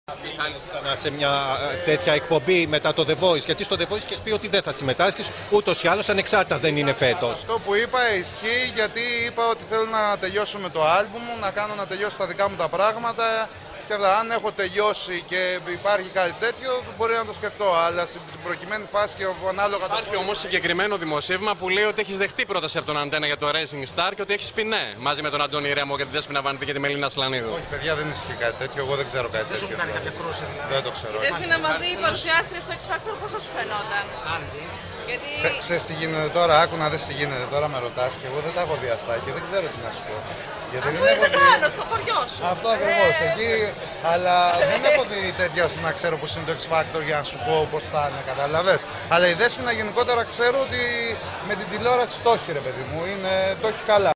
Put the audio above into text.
Ξανά σε μια τέτοια εκπομπή μετά το The Voice, γιατί στο The Voice και πει ότι δεν θα συμμετάσχεις ούτως ή άλλως, ανεξάρτητα δεν είναι φέτος. Αυτό που είπα ισχύει, γιατί είπα ότι θέλω να τελειώσω με το άλμπουμ μου, να κάνω να τελειώσω τα δικά μου τα πράγματα και αυτά. Αν έχω τελειώσει και υπάρχει κάτι τέτοιο, μπορεί να το σκεφτώ, αλλά στην προκειμένη φάση και ανάλογα. Υπάρχει όμως συγκεκριμένο δημοσίευμα που λέει ότι έχεις δεχτεί πρόταση από τον Αντένα για το Racing Star και ότι έχεις πει ναι, μαζί με τον Αντώνη Ρέμο και τη Δέσποινα Βανδύ και τη Μελίνα Σλανίδου. Όχι, παιδιά, δεν ισχύει κάτι τέτοιο. Εγώ δεν ξέρω κάτι τέτοιο. Δεν σου κάνει κάποια κρούση, δηλαδή. Δεν το ξέρω. Η Δέσποινα Βανδύ παρουσιάστηκε στο X Factor, πώς σου φαινόταν? Γιατί... Ξέρεις τι γίνεται τώρα, άκου να δεις τι γίνεται τώρα, με ρωτάς και εγώ δεν τα έχω δει αυτά και δεν ξέρω τι να σου πω. Γιατί αφού δεν είσαι έχω πάνω στο χωριό σου. Αυτό ακριβώς, εκεί, αλλά δεν έχω δει τέτοια ώστε να ξέρω πώς είναι το X Factor για να σου πω πώς θα είναι, καταλαβες. Αλλά η Δέσποινα γενικότερα ξέρω ότι με την τηλεόραση το έχει, ρε παιδί μου, το έχει καλά.